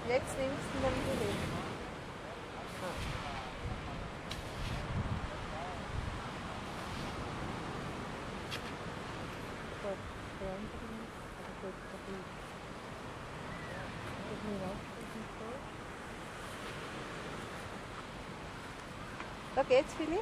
Jetzt nimmst du dann die Hilfe. Da geht's vielleicht?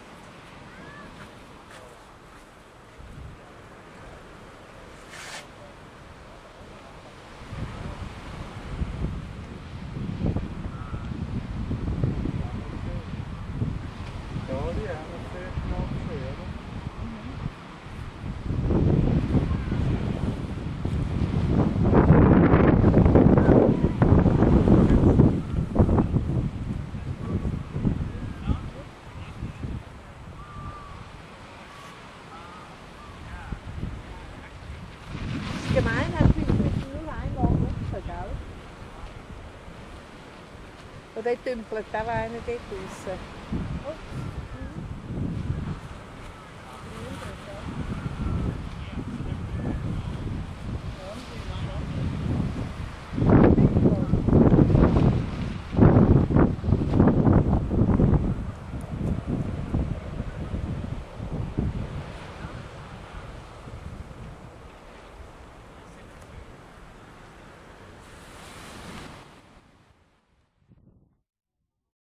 Gemein hat mich nur einmal rufen, gell? Und dort dümpelt auch einer dort raus.